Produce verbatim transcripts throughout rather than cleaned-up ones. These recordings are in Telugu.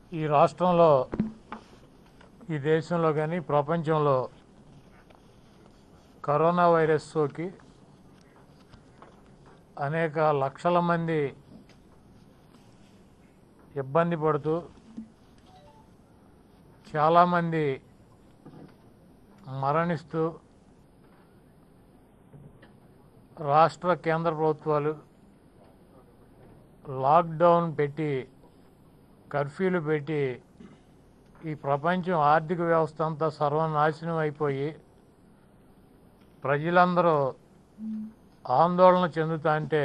ఈ రాష్ట్రంలో ఈ దేశంలో కానీ ప్రపంచంలో కరోనా వైరస్ సోకి అనేక లక్షల మంది ఇబ్బంది పడుతూ చాలామంది మరణిస్తూ రాష్ట్ర కేంద్ర ప్రభుత్వాలు లాక్డౌన్ పెట్టి కర్ఫ్యూలు పెట్టి ఈ ప్రపంచం ఆర్థిక వ్యవస్థ అంతా సర్వనాశనం అయిపోయి ప్రజలందరూ ఆందోళన చెందుతా అంటే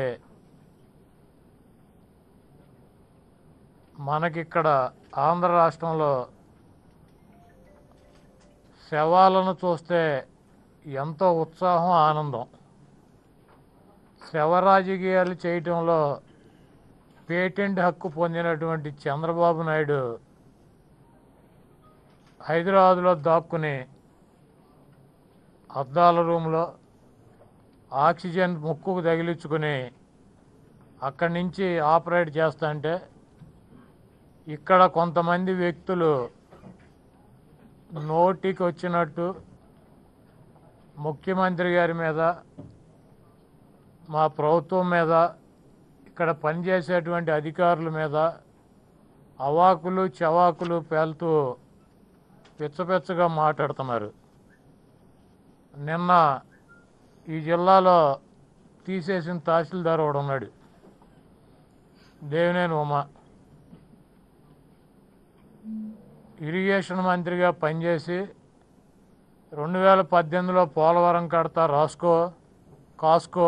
మనకిక్కడ ఆంధ్ర రాష్ట్రంలో శవాలను చూస్తే ఎంతో ఉత్సాహం ఆనందం. శవ రాజకీయాలు చేయటంలో పేటెంట్ హక్కు పొందినటువంటి చంద్రబాబు నాయుడు హైదరాబాద్లో దాక్కుని అద్దాల రూమ్లో ఆక్సిజన్ ముక్కుకు తగిలించుకుని అక్కడి నుంచి ఆపరేట్ చేస్తా అంటే ఇక్కడ కొంతమంది వ్యక్తులు నోటికి వచ్చినట్టు ముఖ్యమంత్రి గారి మీద, మా ప్రభుత్వం మీద, ఇక్కడ పనిచేసేటువంటి అధికారుల మీద అవాకులు చవాకులు పేలుతూ పిచ్చపిచ్చగా మాట్లాడుతున్నారు. నిన్న ఈ జిల్లాలో తీసేసిన తహసీల్దార్ ఒకడు ఉన్నాడు, దేవినేని ఉమ. ఇరిగేషన్ మంత్రిగా పనిచేసి రెండు వేల పద్దెనిమిదిలో పోలవరం కడతా రాసుకో కాసుకో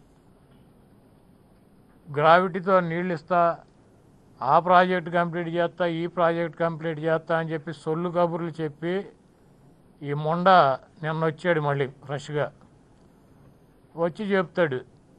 గ్రావిటీతో నీళ్ళు ఇస్తా, ఆ ప్రాజెక్ట్ కంప్లీట్ చేస్తా, ఈ ప్రాజెక్ట్ కంప్లీట్ చేస్తా అని చెప్పి సొల్లు కబుర్లు చెప్పి ఈ మొండ నిన్న వచ్చాడు. మళ్ళీ ఫ్రెష్గా వచ్చి చెప్తాడు,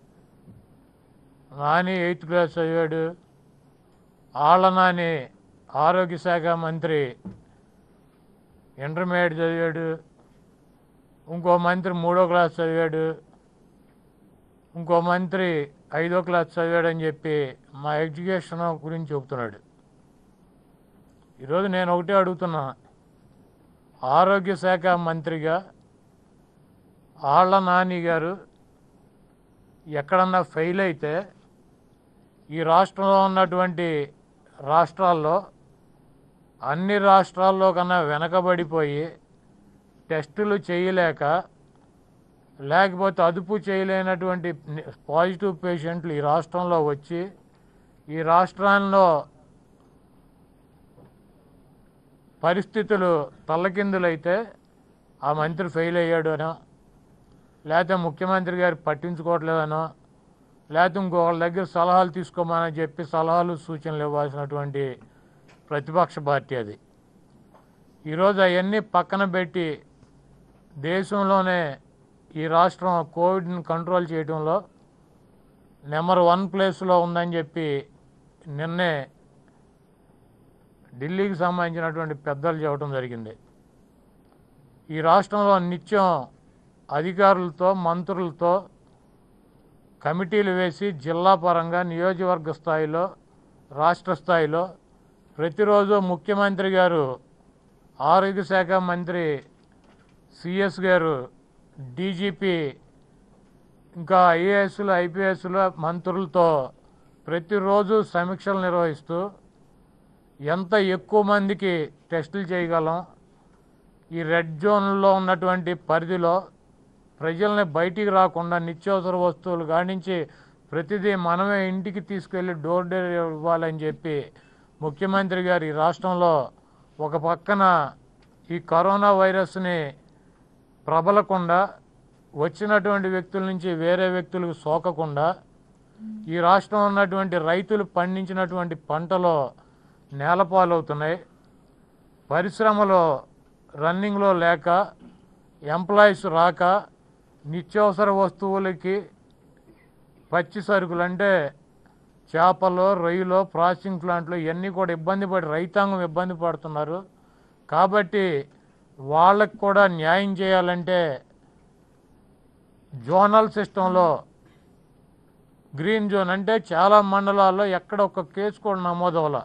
నాని ఎయిత్ క్లాస్ చదివాడు, ఆళ్ళ నాని ఆరోగ్య శాఖ మంత్రి ఇంటర్మీడియట్ చదివాడు, ఇంకో మంత్రి మూడో క్లాస్ చదివాడు, ఇంకో మంత్రి ఐదో క్లాస్ చదివాడని చెప్పి మా ఎడ్యుకేషన్ గురించి చెబుతున్నాడు. ఈరోజు నేను ఒకటే అడుగుతున్నా, ఆరోగ్య శాఖ మంత్రిగా ఆళ్ళ నాని గారు ఎక్కడన్నా ఫెయిల్ అయితే ఈ రాష్ట్రంలో ఉన్నటువంటి రాష్ట్రాల్లో అన్ని రాష్ట్రాల్లో కన్నా వెనకబడిపోయి టెస్టులు చేయలేక, లేకపోతే అదుపు చేయలేనటువంటి పాజిటివ్ పేషెంట్లు ఈ రాష్ట్రంలో వచ్చి ఈ రాష్ట్రాల్లో పరిస్థితులు తల్లకిందులైతే ఆ మంత్రి ఫెయిల్ అయ్యాడు అనో, లేకపోతే ముఖ్యమంత్రి గారు పట్టించుకోవట్లేదనో, లేకపోతే ఇంకొకళ్ళ దగ్గర సలహాలు తీసుకోమని చెప్పి సలహాలు సూచనలు ఇవ్వాల్సినటువంటి ప్రతిపక్ష పార్టీ అది. ఈరోజు అవన్నీ పక్కన పెట్టి దేశంలోనే ఈ రాష్ట్రం కోవిడ్ని కంట్రోల్ చేయడంలో నెంబర్ వన్ ప్లేస్లో ఉందని చెప్పి నిన్నే ఢిల్లీకి సంబంధించినటువంటి పెద్దలు చెప్పడం జరిగింది. ఈ రాష్ట్రంలో నిత్యం అధికారులతో మంత్రులతో కమిటీలు వేసి జిల్లా పరంగా నియోజకవర్గ స్థాయిలో రాష్ట్ర స్థాయిలో ప్రతిరోజు ముఖ్యమంత్రి గారు, ఆరోగ్య శాఖ మంత్రి, సిఎస్ గారు, డీజీపీ, ఇంకా ఐఏఎస్లు ఐపీఎస్ల మంత్రులతో ప్రతిరోజు సమీక్షలు నిర్వహిస్తూ ఎంత ఎక్కువ మందికి టెస్టులు చేయగలం, ఈ రెడ్ జోన్లో ఉన్నటువంటి పరిధిలో ప్రజల్ని బయటికి రాకుండా నిత్యావసర వస్తువులు కానించి ప్రతిదీ మనమే ఇంటికి తీసుకెళ్ళి డోర్ డెలివరీ ఇవ్వాలని చెప్పి ముఖ్యమంత్రి గారు ఈ రాష్ట్రంలో ఒక పక్కన ఈ కరోనా వైరస్ని ప్రబలకుండా వచ్చినటువంటి వ్యక్తుల నుంచి వేరే వ్యక్తులకు సోకకుండా ఈ రాష్ట్రం ఉన్నటువంటి రైతులు పండించినటువంటి పంటలో నేలపాలవుతున్నాయి, పరిశ్రమలో రన్నింగ్లో లేక, ఎంప్లాయీస్ రాక, నిత్యావసర వస్తువులకి పచ్చి సరుకులు అంటే చేపలు, రొయ్యలు, ప్రాసెసింగ్ ప్లాంట్లు ఇవన్నీ కూడా ఇబ్బంది పడి రైతాంగం ఇబ్బంది పడుతున్నారు. కాబట్టి వాళ్ళకు కూడా న్యాయం చేయాలంటే జోనల్ సిస్టంలో గ్రీన్ జోన్ అంటే చాలా మండలాల్లో ఎక్కడ ఒక కేసు కూడా నమోదవల,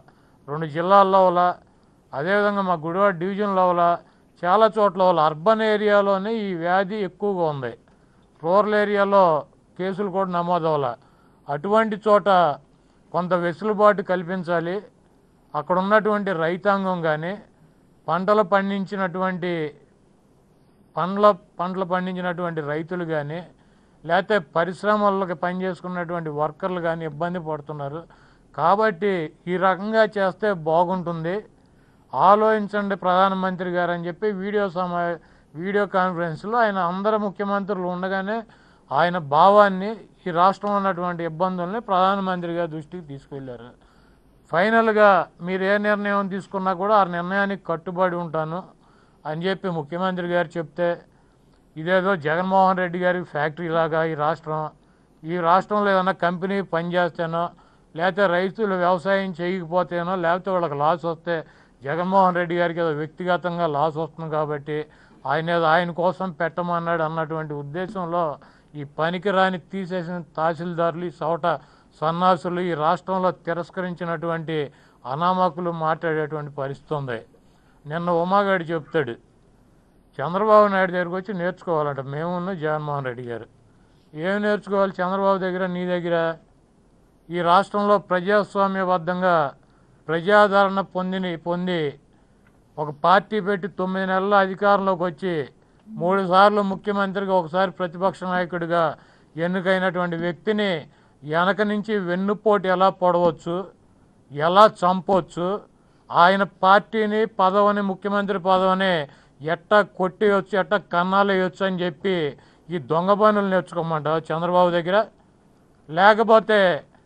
రెండు జిల్లాల్లో వల్ల, అదేవిధంగా మా గుడివాడ డివిజన్లో వల్ల, చాలా చోట్ల వల్ల అర్బన్ ఏరియాలోనే ఈ వ్యాధి ఎక్కువగా ఉంది. రూరల్ ఏరియాలో కేసులు కూడా నమోదవల. అటువంటి చోట కొంత వెసులుబాటు కల్పించాలి. అక్కడ ఉన్నటువంటి రైతాంగం కానీ, పంటలు పండించినటువంటి పండ్ల పంటలు పండించినటువంటి రైతులు కానీ, లేకపోతే పరిశ్రమలకు పనిచేసుకున్నటువంటి వర్కర్లు కానీ ఇబ్బంది పడుతున్నారు. కాబట్టి ఈ రకంగా చేస్తే బాగుంటుంది, ఆలోచించండి ప్రధానమంత్రి గారు అని చెప్పి వీడియో సమా వీడియో కాన్ఫరెన్స్లో ఆయన అందరు ముఖ్యమంత్రులు ఉండగానే ఆయన భావాన్ని, ఈ రాష్ట్రంలో ఉన్నటువంటి ఇబ్బందుల్ని ప్రధానమంత్రి గారి దృష్టికి తీసుకెళ్లారు. ఫైనల్గా మీరు ఏ నిర్ణయం తీసుకున్నా కూడా ఆ నిర్ణయానికి కట్టుబడి ఉంటాను అని చెప్పి ముఖ్యమంత్రి గారు చెప్తే, ఇదేదో జగన్మోహన్ రెడ్డి గారి ఫ్యాక్టరీ లాగా ఈ రాష్ట్రం, ఈ రాష్ట్రంలో ఏదైనా కంపెనీ పనిచేస్తేనో, లేకపోతే రైతులు వ్యవసాయం చేయకపోతేనో, లేకపోతే వాళ్ళకి లాస్ వస్తే జగన్మోహన్ రెడ్డి గారికి ఏదో వ్యక్తిగతంగా లాస్ వస్తుంది కాబట్టి ఆయన ఏదో ఆయన కోసం పెట్టమన్నాడు అన్నటువంటి ఉద్దేశంలో ఈ పనికిరాని తీసేసిన తహసీల్దారులు, ఈ సౌట సన్నాసులు ఈ రాష్ట్రంలో తిరస్కరించినటువంటి అనామకులు మాట్లాడేటువంటి పరిస్థితి ఉంది. నిన్న ఉమాగాడు చెప్తాడు, చంద్రబాబు నాయుడు దగ్గరికి వచ్చి నేర్చుకోవాలంట మేమున్న జగన్మోహన్ రెడ్డి గారు. ఏం నేర్చుకోవాలి చంద్రబాబు దగ్గర, నీ దగ్గర? ఈ రాష్ట్రంలో ప్రజాస్వామ్యబద్ధంగా ప్రజాదరణ పొందిని పొంది ఒక పార్టీ పెట్టి తొమ్మిది నెలల అధికారంలోకి వచ్చి మూడు సార్లు ముఖ్యమంత్రిగా, ఒకసారి ప్రతిపక్ష నాయకుడిగా ఎన్నికైనటువంటి వ్యక్తిని వెనక నుంచి వెన్నుపోటు ఎలా పొడవచ్చు, ఎలా చంపవచ్చు, ఆయన పార్టీని పదవిని, ముఖ్యమంత్రి పదవిని ఎట్టా కొట్టేయచ్చు, ఎట్టా కన్నాలేయచ్చు అని చెప్పి ఈ దొంగ పనులు నేర్చుకోమంటావు చంద్రబాబు దగ్గర? లేకపోతే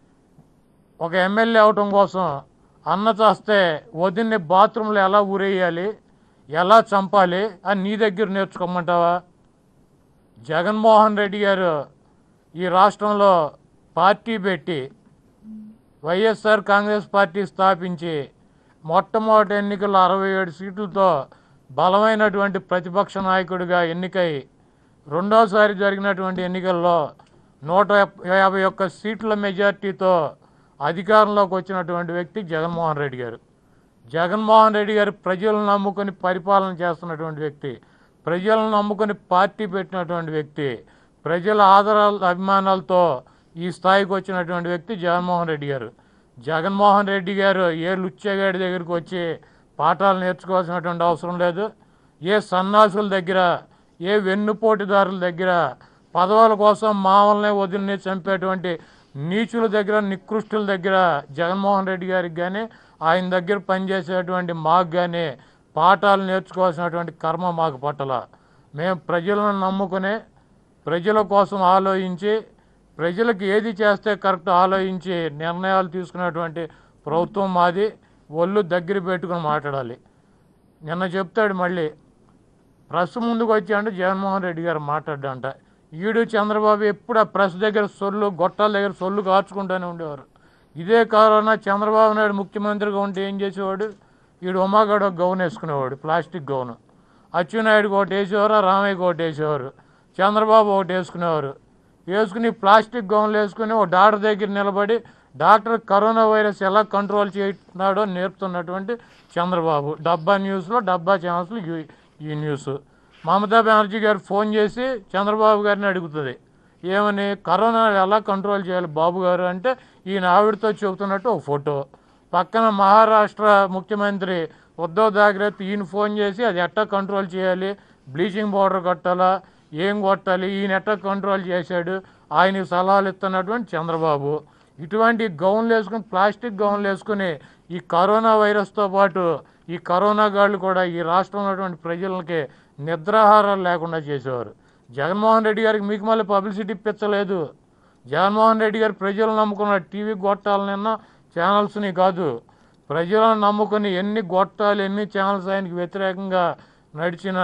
ఒక ఎమ్మెల్యే అవటం కోసం అన్న చేస్తే వదిన్ని బాత్రూంలో ఎలా ఊరేయాలి, ఎలా చంపాలి అని నీ దగ్గర నేర్చుకోమంటావా? జగన్మోహన్ రెడ్డి గారు ఈ రాష్ట్రంలో పార్టీ పెట్టి వైఎస్ఆర్ కాంగ్రెస్ పార్టీ స్థాపించి మొట్టమొదటి ఎన్నికల్లో అరవై ఏడు సీట్లతో బలమైనటువంటి ప్రతిపక్ష నాయకుడిగా ఎన్నికై రెండోసారి జరిగినటువంటి ఎన్నికల్లో నూట యాభై ఒక్క సీట్ల మెజార్టీతో అధికారంలోకి వచ్చినటువంటి వ్యక్తి జగన్మోహన్ రెడ్డి గారు. జగన్మోహన్ రెడ్డి గారు ప్రజలను నమ్ముకొని పరిపాలన చేస్తున్నటువంటి వ్యక్తి, ప్రజలను నమ్ముకొని పార్టీ పెట్టినటువంటి వ్యక్తి, ప్రజల ఆదరాల అభిమానాలతో ఈ స్థాయికి వచ్చినటువంటి వ్యక్తి జగన్మోహన్ రెడ్డి గారు. జగన్మోహన్ రెడ్డి గారు ఏ లుచ్చగాడి దగ్గరికి వచ్చి పాఠాలు నేర్చుకోవాల్సినటువంటి అవసరం లేదు. ఏ సన్నాసుల దగ్గర, ఏ వెన్నుపోటుదారుల దగ్గర, పదవుల కోసం మామల్ని వదిలిని చంపేటువంటి నీచుల దగ్గర, నికృష్టుల దగ్గర జగన్మోహన్ రెడ్డి గారికి కానీ, ఆయన దగ్గర పనిచేసేటువంటి మాకు కానీ పాఠాలు నేర్చుకోవాల్సినటువంటి కర్మ మాకు పట్టల. మేము ప్రజలను నమ్ముకునే, ప్రజల కోసం ఆలోచించి, ప్రజలకు ఏది చేస్తే కరెక్ట్ ఆలోచించి నిర్ణయాలు తీసుకునేటువంటి ప్రభుత్వం మాది. ఒళ్ళు దగ్గర పెట్టుకుని మాట్లాడాలి. నిన్న చెప్తాడు మళ్ళీ ప్రెస్ ముందుకు వచ్చాడంటే జగన్మోహన్ రెడ్డి గారు మాట్లాడ్డంట. ఈడు చంద్రబాబు ఎప్పుడు ఆ ప్రెస్ దగ్గర సొల్లు, గొట్టాల దగ్గర సొల్లు కార్చుకుంటూనే ఉండేవారు. ఇదే కరోనా చంద్రబాబు నాయుడు ముఖ్యమంత్రిగా ఉంటే ఏం చేసేవాడు? ఈడు ఉమాగాడు ఒక గౌన్ వేసుకునేవాడు, ప్లాస్టిక్ గౌను. అచ్చెన్నాయుడుకి ఒకటి వేసేవారు, రామయ్యకి ఒకటి వేసేవారు, చంద్రబాబు ఒకటి వేసుకునేవారు. వేసుకుని ప్లాస్టిక్ గౌన్లు వేసుకుని ఒక డాక్టర్ దగ్గర నిలబడి డాక్టర్ కరోనా వైరస్ ఎలా కంట్రోల్ చేస్తున్నాడో నేర్పుతున్నటువంటి చంద్రబాబు. డబ్బా న్యూస్లో, డబ్బా ఛానల్స్లో ఈ న్యూస్. మమతా బెనర్జీ గారు ఫోన్ చేసి చంద్రబాబు గారిని అడుగుతుంది, ఏమని, కరోనా ఎలా కంట్రోల్ చేయాలి బాబు గారు అంటే ఈయన ఆవిడతో చెబుతున్నట్టు ఒక ఫోటో. పక్కన మహారాష్ట్ర ముఖ్యమంత్రి ఉద్ధవ్ ఠాక్రే ఈయన ఫోన్ చేసి అది ఎట్టా కంట్రోల్ చేయాలి, బ్లీచింగ్ పౌడర్ కొట్టాలా, ఏం కొట్టాలి, ఈయన ఎట్టా కంట్రోల్ చేశాడు, ఆయనకి సలహాలు ఇస్తున్నటువంటి చంద్రబాబు. ఇటువంటి గౌన్లు వేసుకుని, ప్లాస్టిక్ గౌన్లు వేసుకుని ఈ కరోనా వైరస్తో పాటు ఈ కరోనా గాళ్ళు కూడా ఈ రాష్ట్రంలో ఉన్నటువంటి ప్రజలకి నిద్రాహారాలు లేకుండా చేసేవారు. జగన్మోహన్ రెడ్డి గారికి మీకు మళ్ళీ పబ్లిసిటీ ఇప్పించలేదు. జగన్మోహన్ రెడ్డి గారు ప్రజలను నమ్ముకున్న టీవీ గొట్టాలనిన్న ఛానల్స్ని కాదు, ప్రజలను నమ్ముకుని ఎన్ని గొట్టాలు, ఎన్ని ఛానల్స్ ఆయనకి వ్యతిరేకంగా నడిచిన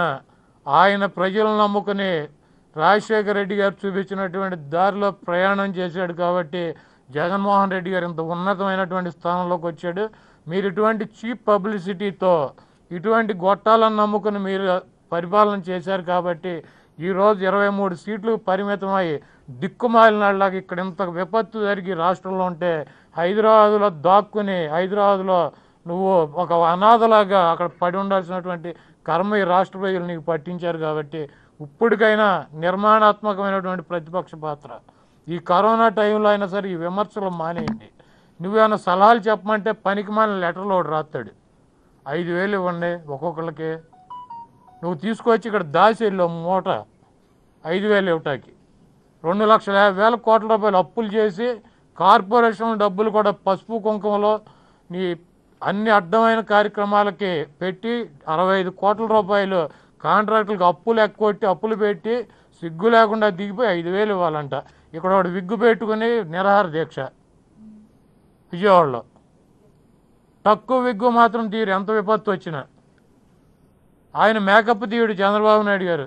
ఆయన ప్రజలను నమ్ముకుని రాజశేఖర రెడ్డి గారు చూపించినటువంటి దారిలో ప్రయాణం చేశాడు. కాబట్టి జగన్మోహన్ రెడ్డి గారు ఇంత ఉన్నతమైనటువంటి స్థానంలోకి వచ్చాడు. మీరు ఇటువంటి చీప్ పబ్లిసిటీతో, ఇటువంటి గొట్టాలను నమ్ముకుని మీరు పరిపాలన చేశారు. కాబట్టి ఈరోజు ఇరవై మూడు సీట్లు పరిమితమై దిక్కుమాలినాళ్ళకి ఇక్కడ ఇంత విపత్తు జరిగి రాష్ట్రంలో ఉంటే హైదరాబాదులో దాక్కుని, హైదరాబాదులో నువ్వు ఒక అనాథలాగా అక్కడ పడి ఉండాల్సినటువంటి కర్మ ఈ రాష్ట్ర ప్రజలు నీకు పట్టించారు. కాబట్టి ఇప్పటికైనా నిర్మాణాత్మకమైనటువంటి ప్రతిపక్ష పాత్ర ఈ కరోనా టైంలో అయినా సరే ఈ విమర్శలు మానేయండి. నువ్వేమైనా సలహాలు చెప్పమంటే పనికి మాలిన లెటర్లో ఒకటి రాస్తాడు, ఐదు వేలు ఇవ్వండి ఒక్కొక్కరికి, నువ్వు తీసుకొచ్చి ఇక్కడ దాసి వెళ్ళి మూట ఐదు వేలు ఇవ్వటానికి రెండు లక్షల యాభై వేల కోట్ల రూపాయలు అప్పులు చేసి కార్పొరేషన్ డబ్బులు కూడా పసుపు కుంకుమలో నీ అన్ని అడ్డమైన కార్యక్రమాలకి పెట్టి అరవై ఐదు కోట్ల రూపాయలు కాంట్రాక్టులకు అప్పులు ఎక్కొట్టి అప్పులు పెట్టి సిగ్గు లేకుండా దిగిపోయి ఐదు వేలు ఇవ్వాలంట. ఇక్కడ వాడు విగ్గు పెట్టుకుని నిరాహార దీక్ష విజయవాడలో. తక్కువ విగ్గు మాత్రం తీరు ఎంత విపత్తు వచ్చినా. ఆయన మేకప్ తీయుడు చంద్రబాబు నాయుడు గారు.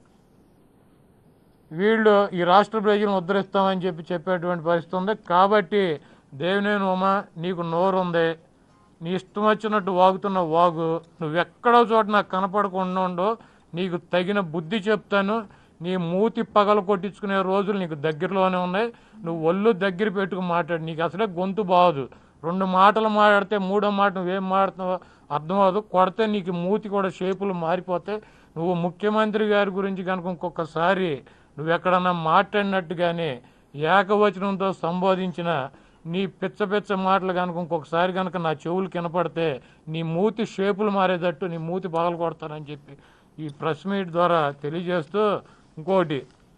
వీళ్ళు ఈ రాష్ట్ర ప్రజలను ఉద్ధరిస్తామని చెప్పి చెప్పేటువంటి పరిస్థితి ఉంది. కాబట్టి దేవినేని ఉమా, నీకు నోరు ఉంది, నీ ఇష్టం వచ్చినట్టు వాగుతున్న వాగు, నువ్వెక్కడో చోట నాకు కనపడకుండా ఉండో, నీకు తగిన బుద్ధి చెప్తాను. నీ మూతి పగలు కొట్టించుకునే రోజులు నీకు దగ్గరలోనే ఉన్నాయి. నువ్వు ఒళ్ళు దగ్గర పెట్టుకు మాట్లాడు. నీకు అసలే గొంతు బాగోదు. రెండు మాటలు మాట్లాడితే మూడో మాట నువ్వేం మాట్లాడుతున్నావో అర్థం అవ్వదు. కొడితే నీకు మూతి కూడా షేపులు మారిపోతాయి. నువ్వు ముఖ్యమంత్రి గారి గురించి కనుక ఇంకొకసారి నువ్వెక్కడన్నా మాట్లాడినట్టుగానే ఏకవచనంతో సంబోధించిన నీ పిచ్చ పిచ్చ మాటలు కనుక ఇంకొకసారి కనుక నా చెవులు కినపడితే నీ మూతి షేపులు మారేటట్టు నీ మూతి పగలు కొడతానని చెప్పి ఈ ప్రెస్ మీట్ ద్వారా తెలియజేస్తూ, ఇంకోటి,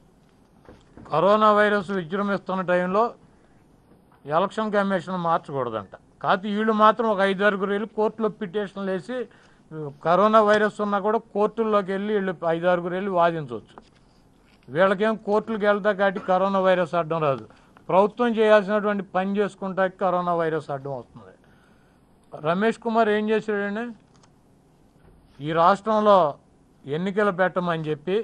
కరోనా వైరస్ విజృంభిస్తున్న టైంలో ఎలక్షన్ కమిషన్ మార్చకూడదంట. కాకపోతే వీళ్ళు మాత్రం ఒక ఐదు ఆరుగురు వెళ్ళి కోర్టులో పిటిషన్లు వేసి కరోనా వైరస్ ఉన్నా కూడా కోర్టుల్లోకి వెళ్ళి వీళ్ళు ఐదు ఆరుగురు వెళ్ళి వాదించవచ్చు. వీళ్ళకేం కోర్టులకు వెళ్తా కాబట్టి కరోనా వైరస్ అడ్డం రాదు. ప్రభుత్వం చేయాల్సినటువంటి పని చేసుకుంటా కరోనా వైరస్ అడ్డం వస్తుంది. రమేష్ కుమార్ ఏం చేశాడండి, ఈ రాష్ట్రంలో ఎన్నికలు పెట్టమని చెప్పి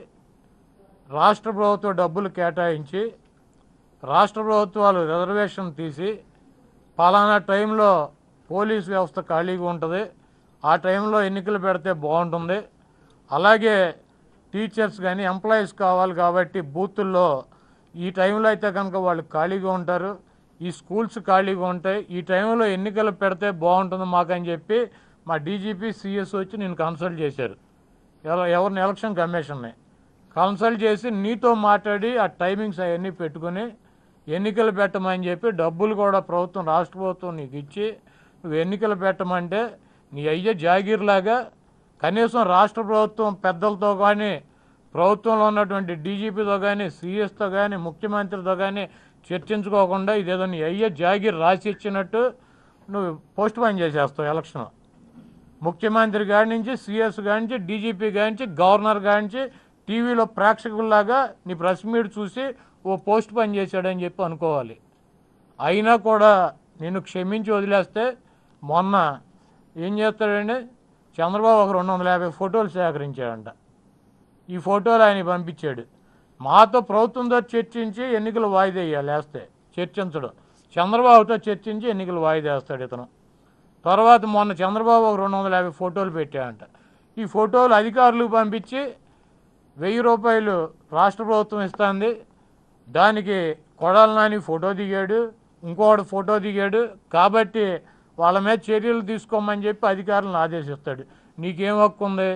రాష్ట్ర ప్రభుత్వ డబ్బులు కేటాయించి రాష్ట్ర ప్రభుత్వాలు రిజర్వేషన్ తీసి పలానా టైంలో పోలీస్ వ్యవస్థ ఖాళీగా ఉంటుంది, ఆ టైంలో ఎన్నికలు పెడితే బాగుంటుంది, అలాగే టీచర్స్ కానీ ఎంప్లాయీస్ కావాలి కాబట్టి బూతుల్లో ఈ టైంలో అయితే కనుక వాళ్ళు ఖాళీగా ఉంటారు, ఈ స్కూల్స్ ఖాళీగా ఉంటాయి, ఈ టైంలో ఎన్నికలు పెడితే బాగుంటుంది మాకని చెప్పి మా డీజీపీ సిఎస్ వచ్చి నేను కన్సల్ట్ చేశారు. ఎవరిని ఎలక్షన్ కమిషన్ని కన్సల్ట్ చేసి నీతో మాట్లాడి ఆ టైమింగ్స్ అవన్నీ పెట్టుకుని ఎన్నికలు పెట్టమని చెప్పి డబ్బులు కూడా ప్రభుత్వం రాష్ట్ర ప్రభుత్వం నీకు ఇచ్చి నువ్వు ఎన్నికలు పెట్టమంటే నీ అయ్యే జాగీర్లాగా కనీసం రాష్ట్ర ప్రభుత్వం పెద్దలతో కానీ ప్రభుత్వంలో ఉన్నటువంటి డీజీపీతో కానీ సిఎస్తో కానీ ముఖ్యమంత్రితో కానీ చర్చించుకోకుండా ఇదేదో నీ అయ్యే జాగీర్ రాసి ఇచ్చినట్టు నువ్వు పోస్ట్ పోన్ చేసేస్తావు ఎలక్షన్. ముఖ్యమంత్రి గారి నుంచి సిఎస్ గారి నుంచి డీజీపీ గారి నుంచి గవర్నర్ గారి నుంచి టీవీలో ప్రేక్షకుల్లాగా నీ ప్రెస్ మీట్ చూసి ఓ పోస్ట్ పని చేశాడని చెప్పి అనుకోవాలి. అయినా కూడా నిన్ను క్షమించి వదిలేస్తే మొన్న ఏం చేస్తాడండి, చంద్రబాబు ఒక రెండు వందల యాభై ఫోటోలు సేకరించాడంట. ఈ ఫోటోలు ఆయన పంపించాడు. మాతో ప్రభుత్వంతో చర్చించి ఎన్నికలు వాయిదా వేయాలి, వేస్తే చర్చించడం, చంద్రబాబుతో చర్చించి ఎన్నికలు వాయిదా వేస్తాడు ఇతను. తర్వాత మొన్న చంద్రబాబు ఒక రెండు వందల యాభై ఫోటోలు పెట్టాడంట. ఈ ఫోటోలు అధికారులకు పంపించి వెయ్యి రూపాయలు రాష్ట్ర ప్రభుత్వం ఇస్తుంది, దానికి కొడాలి నాని ఫోటో దిగాడు, ఇంకోటి ఫోటో దిగాడు, కాబట్టి వాళ్ళ మీద చర్యలు తీసుకోమని చెప్పి అధికారులను ఆదేశిస్తాడు. నీకేం హక్కు ఉంది?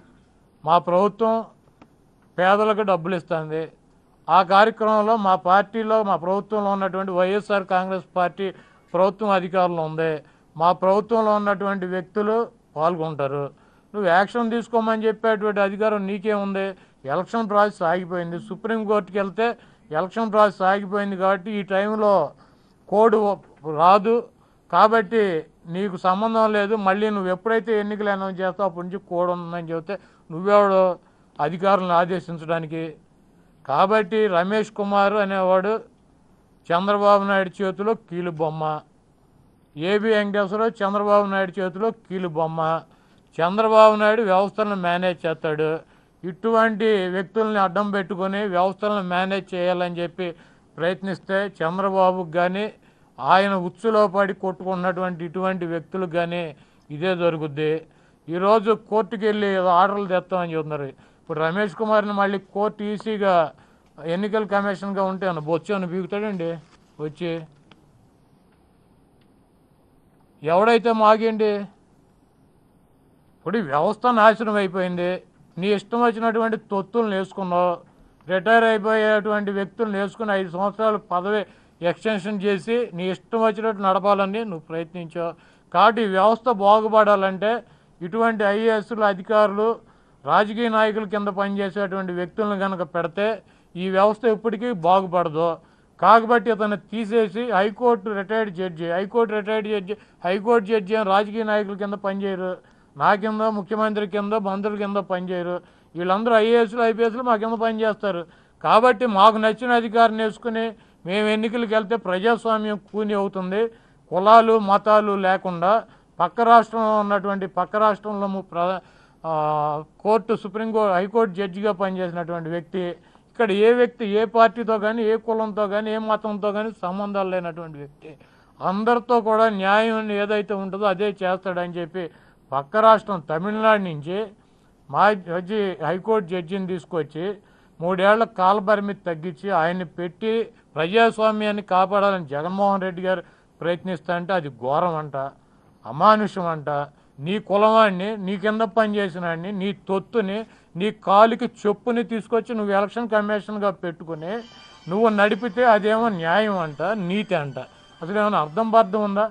మా ప్రభుత్వం పేదలకు డబ్బులు ఇస్తుంది, ఆ కార్యక్రమంలో మా పార్టీలో మా ప్రభుత్వంలో ఉన్నటువంటి వైఎస్ఆర్ కాంగ్రెస్ పార్టీ ప్రభుత్వం అధికారులు ఉంది, మా ప్రభుత్వంలో ఉన్నటువంటి వ్యక్తులు పాల్గొంటారు, నువ్వు యాక్షన్ తీసుకోమని చెప్పేటువంటి అధికారం నీకేముంది? ఎలక్షన్ ప్రాసెస్ ఆగిపోయింది, సుప్రీంకోర్టుకి వెళ్తే ఎలక్షన్ ప్రాసెస్ ఆగిపోయింది కాబట్టి ఈ టైంలో కోడ్ రాదు, కాబట్టి నీకు సంబంధం లేదు, మళ్ళీ నువ్వు ఎప్పుడైతే ఎన్నికలు అనౌన్స్ చేస్తావు అప్పటి నుంచి కోడ్ ఉందని చెబితే నువ్వెవడు అధికారులను ఆదేశించడానికి? కాబట్టి రమేష్ కుమార్ అనేవాడు చంద్రబాబు నాయుడు చేతిలో కీలు బొమ్మ, ఏబి వెంకటేశ్వరరావు చంద్రబాబు నాయుడు చేతిలో కీలు బొమ్మ, చంద్రబాబు నాయుడు వ్యవస్థలను మేనేజ్ చేస్తాడు. ఇటువంటి వ్యక్తుల్ని అడ్డం పెట్టుకొని వ్యవస్థలను మేనేజ్ చేయాలని చెప్పి ప్రయత్నిస్తే చంద్రబాబుకు కానీ ఆయన ఉచ్చులో పడి కొట్టుకున్నటువంటి ఇటువంటి వ్యక్తులకు కానీ ఇదే జరుగుద్ది. ఈరోజు కోర్టుకు వెళ్ళి ఆర్డర్లు తెస్తామని చెబుతున్నారు. ఇప్పుడు రమేష్ కుమార్ని మళ్ళీ కోర్టు ఈసీగా ఎన్నికల కమిషన్గా ఉంటే బొచ్చు అని బీగుతాడండి వచ్చి. ఎవడైతే మాగేంటి? ఇప్పుడు వ్యవస్థ నాశనం అయిపోయింది. నీ ఇష్టం వచ్చినటువంటి తొత్తులను వేసుకున్నావు. రిటైర్ అయిపోయేటువంటి వ్యక్తులను వేసుకుని ఐదు సంవత్సరాలు పదవి ఎక్స్టెన్షన్ చేసి నీ ఇష్టం వచ్చినట్టు నడపాలని నువ్వు ప్రయత్నించావు. కాబట్టి ఈ వ్యవస్థ బాగుపడాలంటే ఇటువంటి ఐఏఎస్లు అధికారులు రాజకీయ నాయకుల కింద పనిచేసేటువంటి వ్యక్తులను కనుక పెడితే ఈ వ్యవస్థ ఎప్పటికీ బాగుపడదు. కాబట్టి అతను తీసేసి high court retired judge high court retired judge high court judge అని రాజకీయ నాయకుల కింద పనిచేయరు. నా కింద, ముఖ్యమంత్రి కింద, మంత్రుల కింద పనిచేయరు. వీళ్ళందరూ ఐఏఎస్లు ఐపీఎస్లు మా కింద పనిచేస్తారు. కాబట్టి మాకు నచ్చిన అధికారిని వేసుకుని మేము ఎన్నికలకు వెళ్తే ప్రజాస్వామ్యం కూని అవుతుంది. కులాలు మతాలు లేకుండా పక్క రాష్ట్రంలో ఉన్నటువంటి పక్క రాష్ట్రంలో ప్ర కోర్టు సుప్రీంకోర్టు హైకోర్టు జడ్జిగా పనిచేసినటువంటి వ్యక్తి ఇక్కడ ఏ వ్యక్తి ఏ పార్టీతో కానీ ఏ కులంతో కానీ ఏ మతంతో కానీ సంబంధాలు లేనటువంటి వ్యక్తి అందరితో కూడా న్యాయం ఏదైతే ఉంటుందో అదే చేస్తాడని చెప్పి పక్క రాష్ట్రం తమిళనాడు నుంచి మా జడ్జి హైకోర్టు జడ్జిని తీసుకొచ్చి మూడేళ్ల కాల పరిమితి తగ్గించి ఆయన్ని పెట్టి ప్రజాస్వామ్యాన్ని కాపాడాలని జగన్మోహన్ రెడ్డి గారు ప్రయత్నిస్తుంటే అది ఘోరం అంట, అమానుషం అంట. నీ కులవాడిని, నీ కింద పనిచేసినాడిని, నీ తొత్తుని, నీ కాలుకి చెప్పుని తీసుకొచ్చి నువ్వు ఎలక్షన్ కమిషన్గా పెట్టుకుని నువ్వు నడిపితే అదేమో న్యాయం అంట, నీతి అంట. అసలు ఏమైనా అర్థం బద్దం ఉందా?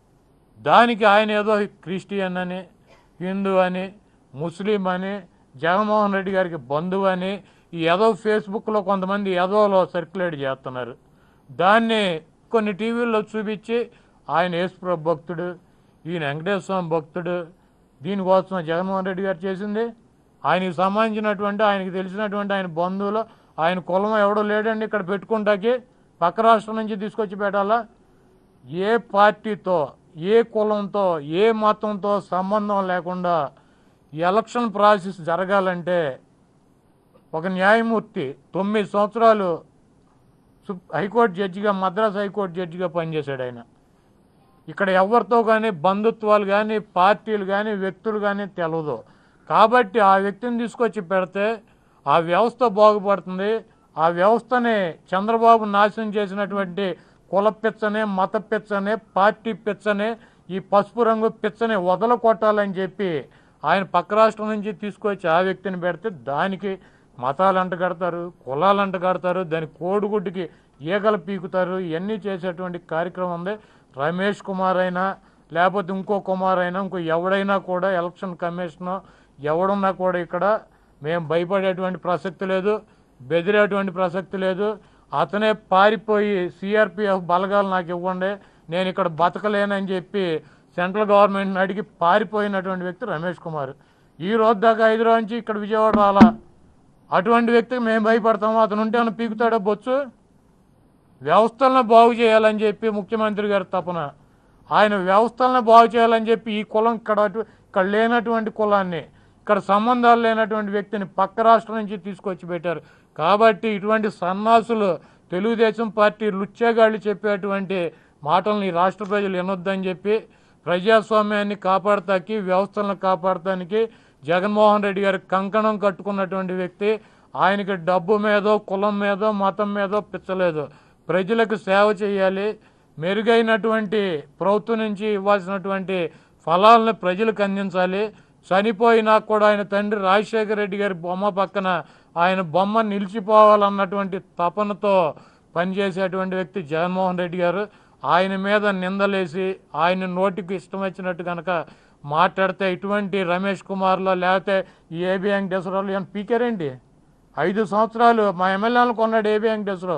దానికి ఆయన ఏదో క్రిస్టియన్ అని, హిందూ అని, ముస్లిం అని, జగన్మోహన్ రెడ్డి గారికి బంధువు అని ఈ ఏదో ఫేస్బుక్లో కొంతమంది ఏదోలో సర్క్యులేట్ చేస్తున్నారు. దాన్ని కొన్ని టీవీల్లో చూపించి ఆయన యేసుప్రభు భక్తుడు, ఈయన వెంకటేశ్వర స్వామి భక్తుడు, దీనికోసం జగన్మోహన్ రెడ్డి గారు చేసింది. ఆయనకి సంబంధించినటువంటి ఆయనకి తెలిసినటువంటి ఆయన బంధువులు ఆయన కులం ఎవడో లేడండి ఇక్కడ పెట్టుకుంటాకి, పక్క రాష్ట్రం నుంచి తీసుకొచ్చి పెట్టాలా? ఏ పార్టీతో, ఏ కులంతో, ఏ మతంతో సంబంధం లేకుండా ఎలక్షన్ ప్రాసెస్ జరగాలంటే ఒక న్యాయమూర్తి తొమ్మిది సంవత్సరాలు హైకోర్టు జడ్జిగా, మద్రాసు హైకోర్టు జడ్జిగా పనిచేశాడు ఆయన. ఇక్కడ ఎవరితో కానీ బంధుత్వాలు కానీ పార్టీలు కానీ వ్యక్తులు కానీ తెలవదు. కాబట్టి ఆ వ్యక్తిని తీసుకొచ్చి పెడితే ఆ వ్యవస్థ బాగుపడుతుంది. ఆ వ్యవస్థని చంద్రబాబు నాశనం చేసినటువంటి కుల పిచ్చనే, మత పిచ్చనే, పార్టీ పిచ్చనే, ఈ పసుపు రంగు పిచ్చని వదల కొట్టాలని చెప్పి ఆయన పక్క రాష్ట్రం నుంచి తీసుకొచ్చి ఆ వ్యక్తిని పెడితే దానికి మతాలు అంట కడతారు, కులాలు అంట కడతారు, దాని కోడిగుడ్డుకి ఈగలు పీకుతారు. ఇవన్నీ చేసేటువంటి కార్యక్రమం ఉంది. రమేష్ కుమార్ అయినా లేకపోతే ఇంకో కుమార్ అయినా ఇంకో ఎవడైనా కూడా ఎలక్షన్ కమిషన్ ఎవడున్నా కూడా ఇక్కడ మేము భయపడేటువంటి ప్రసక్తి లేదు, బెదిరేటువంటి ప్రసక్తి లేదు. అతనే పారిపోయి సిఆర్పిఎఫ్ బలగాలు నాకు ఇవ్వండి, నేను ఇక్కడ బతకలేనని చెప్పి సెంట్రల్ గవర్నమెంట్ని అడిగి పారిపోయినటువంటి వ్యక్తి రమేష్ కుమార్. ఈ రోజు దాకా హైదరాబాద్ నుంచి ఇక్కడ విజయవాడ రాలా. అటువంటి వ్యక్తికి మేము భయపడతాము. అతను ఉంటే ఏమైనా పీకుతాడో బొచ్చు? వ్యవస్థలను బాగు చేయాలని చెప్పి ముఖ్యమంత్రి గారి తపన. ఆయన వ్యవస్థలను బాగు చేయాలని చెప్పి ఈ కులం ఇక్కడ ఇక్కడ లేనటువంటి కులాన్ని, ఇక్కడ సంబంధాలు లేనటువంటి వ్యక్తిని పక్క రాష్ట్రం నుంచి తీసుకొచ్చి పెట్టారు. కాబట్టి ఇటువంటి సన్నాసులు తెలుగుదేశం పార్టీ లుచ్చేగాళ్ళు చెప్పేటువంటి మాటలను ఈ రాష్ట్ర ప్రజలు వినొద్దని చెప్పి ప్రజాస్వామ్యాన్ని కాపాడటానికి, వ్యవస్థలను కాపాడటానికి జగన్మోహన్ రెడ్డి గారి కంకణం కట్టుకున్నటువంటి వ్యక్తి. ఆయనకి డబ్బు మీదో, కులం మీదో, మతం మీదో పిచ్చలేదు. ప్రజలకు సేవ చేయాలి, మెరుగైనటువంటి ప్రభుత్వం నుంచి ఇవ్వాల్సినటువంటి ఫలాలను ప్రజలకు అందించాలి. చనిపోయినా కూడా ఆయన తండ్రి రాజశేఖర రెడ్డి గారి బొమ్మ పక్కన ఆయన బొమ్మ నిలిచిపోవాలన్నటువంటి తపనతో పనిచేసేటువంటి వ్యక్తి జగన్మోహన్ రెడ్డి గారు. ఆయన మీద నిందలేసి ఆయన నోటికి ఇష్టం వచ్చినట్టు కనుక మాట్లాడితే ఇటువంటి రమేష్ కుమార్లో లేకపోతే ఈ ఏబీ వెంకటేశ్వరరావు ఏమైనా పీకారేంటి? ఐదు సంవత్సరాలు మా ఎమ్మెల్యేలు కొన్నాడు ఏబీ వెంకటేశ్వరరావు,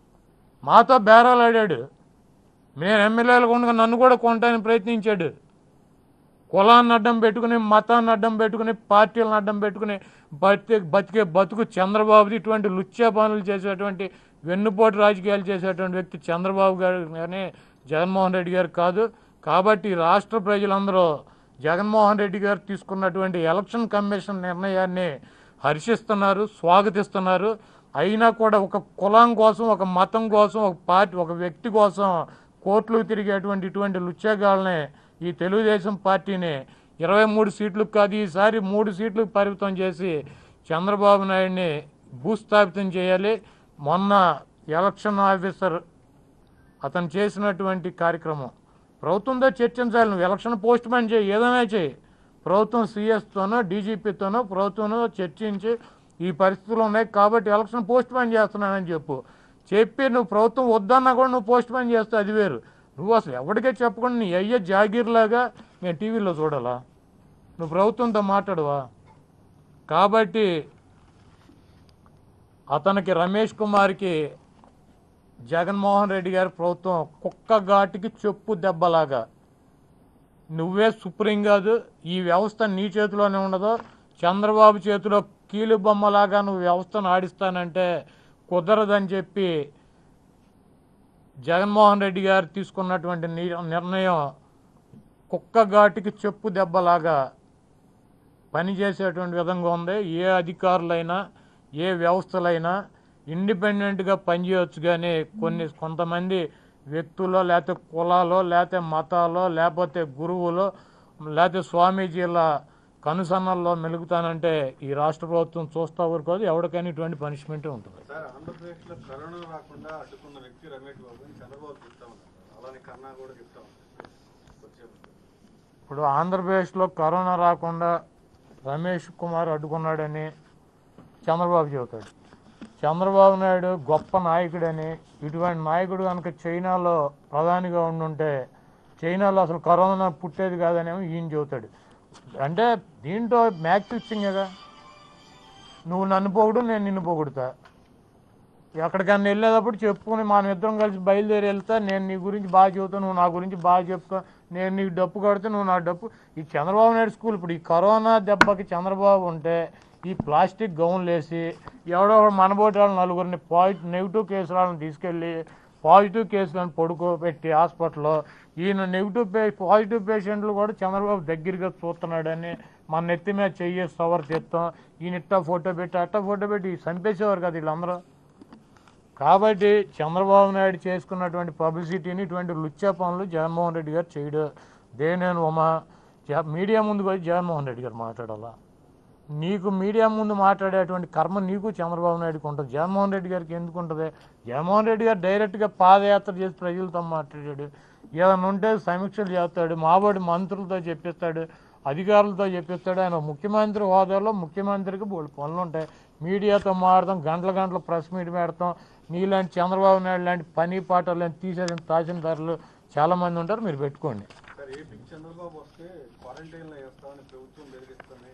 మాతో బేరాలు ఆడాడు. నేను ఎమ్మెల్యేలు కొనగా నన్ను కూడా కొనడానికి ప్రయత్నించాడు. కులాన్ని అడ్డం పెట్టుకుని, మతాన్ని అడ్డం పెట్టుకుని, పార్టీలను అడ్డం పెట్టుకుని బతికే బతికే బతుకు చంద్రబాబుది. ఇటువంటి లుచ్చే పనులు చేసేటువంటి వెన్నుపోటు రాజకీయాలు చేసేటువంటి వ్యక్తి చంద్రబాబు గారు కానీ జగన్మోహన్ రెడ్డి గారు కాదు. కాబట్టి రాష్ట్ర ప్రజలందరూ జగన్మోహన్ రెడ్డి గారు తీసుకున్నటువంటి ఎలక్షన్ కమిషన్ నిర్ణయాన్ని హర్షిస్తున్నారు, స్వాగతిస్తున్నారు. అయినా కూడా ఒక కులం కోసం, ఒక మతం కోసం, ఒక పార్టీ, ఒక వ్యక్తి కోసం కోర్టులకు తిరిగేటువంటి ఇటువంటి లుచ్చేగాళ్ళని ఈ తెలుగుదేశం పార్టీని ఇరవై మూడు సీట్లకు కాదు ఈసారి మూడు సీట్లకు పరిమితం చేసి చంద్రబాబు నాయుడిని భూస్థాపితం చేయాలి. మొన్న ఎలక్షన్ ఆఫీసర్ అతను చేసినటువంటి కార్యక్రమం ప్రభుత్వంతో చర్చించాలి. నువ్వు ఎలక్షన్ పోస్ట్ మ్యాన్ చేయి, ఏదైనా చేయి. ప్రభుత్వం సీఎస్తోనో డీజీపీతోనో ప్రభుత్వంలో చర్చించి ఈ పరిస్థితులు ఉన్నాయి కాబట్టి ఎలక్షన్ పోస్ట్ మ్యాన్ చేస్తున్నానని చెప్పు. చెప్పి నువ్వు ప్రభుత్వం వద్దన్నా కూడా నువ్వు పోస్ట్ మ్యాన్ చేస్తావు, అది వేరు. నువ్వు అసలు ఎవరికే చెప్పకుండా నీ అయ్యే జాగీర్లాగా నేను టీవీలో చూడాలా? నువ్వు ప్రభుత్వంతో మాట్లాడవా? కాబట్టి అతనికి రమేష్ కుమార్కి జగన్మోహన్ రెడ్డి గారి ప్రభుత్వం కుక్క ఘాటికి చెప్పు దెబ్బలాగా. నువ్వే సుప్రీం కాదు, ఈ వ్యవస్థ నీ చేతిలోనే ఉండదు. చంద్రబాబు చేతిలో కీలు బొమ్మలాగా నువ్వు వ్యవస్థను ఆడిస్తానంటే కుదరదని చెప్పి జగన్మోహన్ రెడ్డి గారు తీసుకున్నటువంటి నిర్ణయం కుక్క ఘాటికి చెప్పు దెబ్బలాగా పనిచేసేటువంటి విధంగా ఉంది. ఏ అధికారులైనా ఏ వ్యవస్థలైనా ఇండిపెండెంట్గా పనిచేయవచ్చు, కానీ కొన్ని కొంతమంది వ్యక్తులో లేకపోతే కులాలో లేకపోతే మతాలో లేకపోతే గురువులో లేకపోతే స్వామీజీల కనుసన్నల్లో మెలుగుతానంటే ఈ రాష్ట్ర ప్రభుత్వం చూస్తా ఊరుకోదు. ఎవరికైనా ఇటువంటి పనిష్మెంటే ఉంటుంది. ఆంధ్రప్రదేశ్లో కరోనా రాకుండా అడ్డుకున్న వ్యక్తి రమేష్ బాబు చంద్రబాబు చెప్తా ఉన్నారు, అలానే కన్నా కూడా చెప్తా ఉన్నారు. ఇప్పుడు ఆంధ్రప్రదేశ్లో కరోనా రాకుండా రమేష్ కుమార్ అడ్డుకున్నాడని చంద్రబాబు చెబుతాడు. చంద్రబాబు నాయుడు గొప్ప నాయకుడని, ఇటువంటి నాయకుడు కనుక చైనాలో ప్రధానిగా ఉండుంటే చైనాలో అసలు కరోనా పుట్టేది కాదనేమో ఈయన చెబుతాడు. అంటే దీంట్లో మ్యాచ్ ఫిక్సింగేగా. నువ్వు నన్ను పొగుడు, నేను నిన్ను పొగుడుతా. ఎక్కడికన్నా వెళ్ళేటప్పుడు చెప్పుకుని మనం ఇద్దరం కలిసి బయలుదేరి వెళ్తా. నేను నీ గురించి బాగా చెబుతా, నువ్వు నా గురించి బాగా చెప్తా. నేను నీకు డప్పు కొడితే నువ్వు నా డప్పు. ఈ చంద్రబాబు నాయుడు స్కూల్ ఇప్పుడు ఈ కరోనా దెబ్బకి చంద్రబాబు ఉంటే ఈ ప్లాస్టిక్ గౌన్లు వేసి ఎవడో మనబోటి వాళ్ళని నలుగురిని పాజిటివ్ నెగిటివ్ కేసులు వాళ్ళని తీసుకెళ్ళి పాజిటివ్ కేసులను పడుకోబెట్టి హాస్పిటల్లో ఈయన నెగిటివ్ పే పాజిటివ్ పేషెంట్లు కూడా చంద్రబాబు దగ్గరగా చూస్తున్నాడని మన నెత్తి మీద చెయ్యి సవర్ తెస్తాం. ఈయన ఇట్టా ఫోటో పెట్టి అట్టా ఫోటో పెట్టి చంపేసేవారు కదా వీళ్ళందరూ. కాబట్టి చంద్రబాబు నాయుడు చేసుకున్నటువంటి పబ్లిసిటీని ఇటువంటి లుచ్చా పనులు జగన్మోహన్ రెడ్డి గారు చేయడు. దేనేను ఉమా మీడియా ముందుకు వచ్చి జగన్మోహన్ రెడ్డి గారు మాట్లాడాలా? నీకు మీడియా ముందు మాట్లాడేటువంటి కర్మ నీకు చంద్రబాబు నాయుడుకి ఉంటుంది, జగన్మోహన్ రెడ్డి గారికి ఎందుకు ఉంటుంది? జగన్మోహన్ రెడ్డి గారు డైరెక్ట్గా పాదయాత్ర చేసి ప్రజలతో మాట్లాడాడు. ఏదైనా ఉంటే సమీక్షలు చేస్తాడు, మాబోడి మంత్రులతో చెప్పిస్తాడు, అధికారులతో చెప్పిస్తాడు. ఆయన ముఖ్యమంత్రి హోదాలో ముఖ్యమంత్రికి బోల్డ్ పనులు ఉంటాయి. మీడియాతో మాట్లాడతాం, గంటల గంటల ప్రెస్ మీట్ పెడతాం. నీలాంటి చంద్రబాబు నాయుడు లాంటి పని పాటలు తీసేసిన తహసీల్దారులు చాలామంది ఉంటారు, మీరు పెట్టుకోండి. చంద్రబాబు వస్తే క్వారంటైన్లో వేస్తామని ప్రభుత్వం బెదిరిస్తుంది.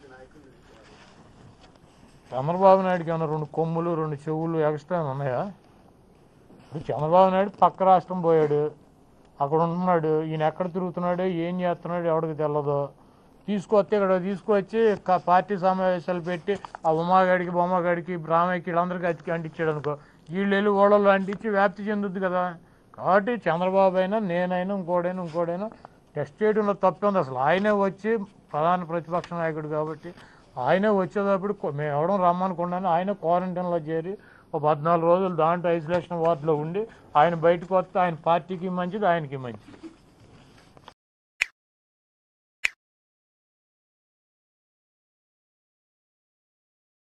చంద్రబాబు నాయుడుకి ఏమైనా రెండు కొమ్ములు రెండు చెవులు ఎక్స్ట్రా ఉన్నాయా? ఇప్పుడు చంద్రబాబు నాయుడు పక్క రాష్ట్రం పోయాడు, అక్కడ ఉంటున్నాడు. ఈయన ఎక్కడ తిరుగుతున్నాడు, ఏం చేస్తున్నాడు ఎవరికి తెలియదు. తీసుకొస్తే ఇక్కడ తీసుకొచ్చి పార్టీ సమావేశాలు పెట్టి ఆ ఉమాగాడికి బొమ్మగాడికి బ్రాహ్మయ్యకి వీళ్ళందరికీ అతికి అంటించాడు అనుకో, వీళ్ళు వెళ్ళి ఓడల్లో అంటించి వ్యాప్తి చెందుద్ది కదా. కాబట్టి చంద్రబాబు అయినా నేనైనా ఇంకోడైనా ఇంకోడైనా టెస్ట్ చేయడంలో తప్పే ఉంది. అసలు ఆయనే వచ్చి ప్రధాన ప్రతిపక్ష నాయకుడు కాబట్టి ఆయనే వచ్చేటప్పుడు మేము ఎవడం రమ్మనుకున్నా ఆయన క్వారంటైన్లో చేరి ఒక పద్నాలుగు రోజులు దాంట్లో ఐసోలేషన్ వార్డులో ఉండి ఆయన బయటకు వస్తే ఆయన పార్టీకి మంచిది, ఆయనకి మంచిది.